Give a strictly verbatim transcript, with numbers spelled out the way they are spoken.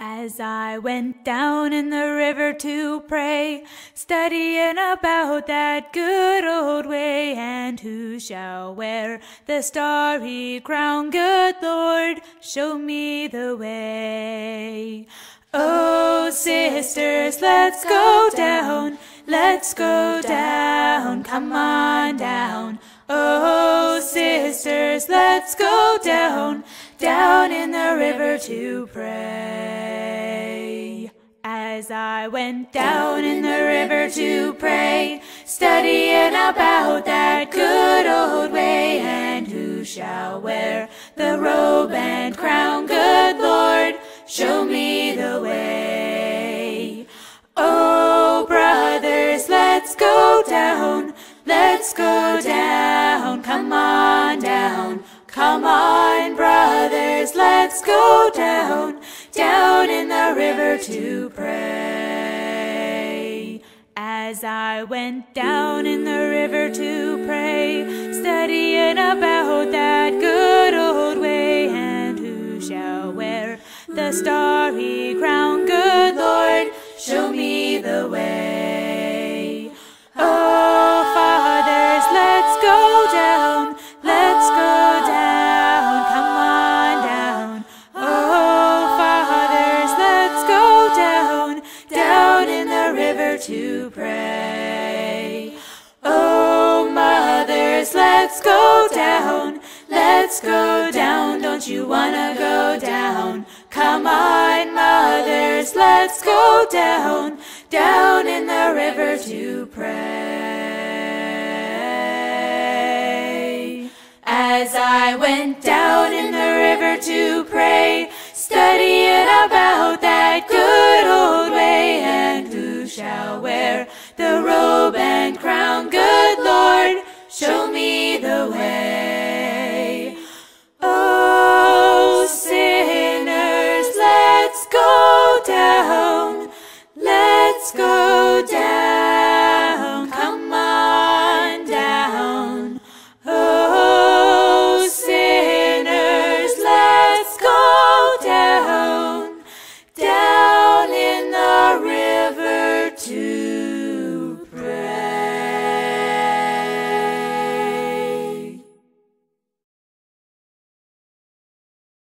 As I went down in the river to pray, studying about that good old way, and who shall wear the starry crown, good Lord, show me the way. Oh, sisters, let's go down, let's go down, come on down. Oh, sisters, let's go down, down in the river to pray. As I went down in the river to pray, studying about that good old way, and who shall wear the robe and crown, good Lord, show me the way. Oh, brothers, let's go down, let's go down, come on down. Come on, brothers, let's go down, down in the river to pray. As I went down in the river to pray, studying about that good old way, and who shall wear the starry crown, good Lord, show me the way. Oh, fathers, let's go down, let's go down, come on down. Oh, fathers, let's go down, down in the river to pray. Oh, mothers, let's go down, let's go down, don't you wanna go down? Come on, mothers, let's go down, down in the river to pray. As I went down in the river to pray, studying about that good old way, and who shall wear the robe and crown, good